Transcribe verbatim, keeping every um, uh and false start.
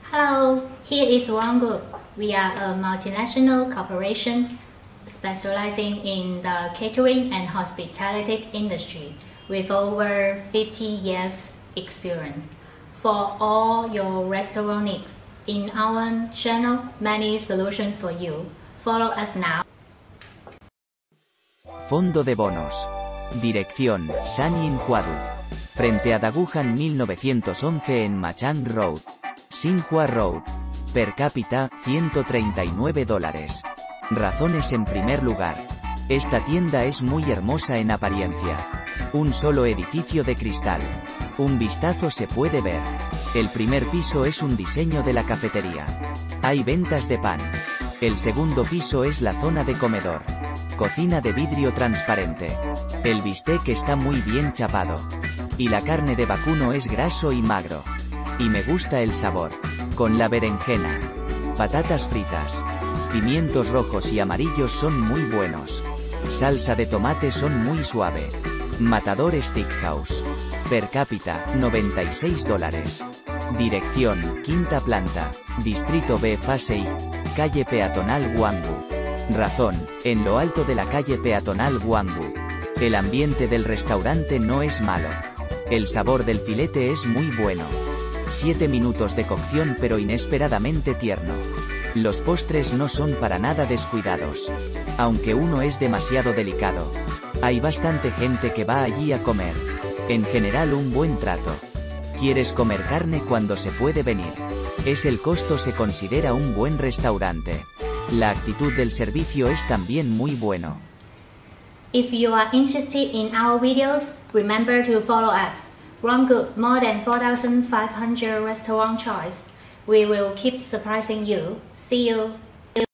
Hello, here is Wronggood. We are a multinational corporation specializing in the catering and hospitality industry with over fifty years experience. For all your restaurant needs, in our channel, many solutions for you. Follow us now. Fondo de bonos. Dirección, Sanyin Huadu. Frente a Daguhan mil novecientos once en Machang Road. Xinhua Road. Per cápita, ciento treinta y nueve dólares. Razones en primer lugar. Esta tienda es muy hermosa en apariencia. Un solo edificio de cristal. Un vistazo se puede ver. El primer piso es un diseño de la cafetería. Hay ventas de pan. El segundo piso es la zona de comedor. Cocina de vidrio transparente. El bistec está muy bien chapado. Y la carne de vacuno es graso y magro. Y me gusta el sabor. Con la berenjena. Patatas fritas. Pimientos rojos y amarillos son muy buenos. Salsa de tomate son muy suave. Matador Steakhouse. Per cápita, noventa y seis dólares. Dirección, quinta planta. Distrito B Fase I. Calle peatonal Gwangju. Razón, en lo alto de la calle peatonal Gwangju. El ambiente del restaurante no es malo. El sabor del filete es muy bueno. siete minutos de cocción pero inesperadamente tierno. Los postres no son para nada descuidados. Aunque uno es demasiado delicado. Hay bastante gente que va allí a comer. En general un buen trato. ¿Quieres comer carne cuando se puede venir? Es el costo se considera un buen restaurante. La actitud del servicio es también muy bueno. If you are interested in our videos, remember to follow us. Wronggood, more than four thousand five hundred restaurant choice. We will keep surprising you. See you.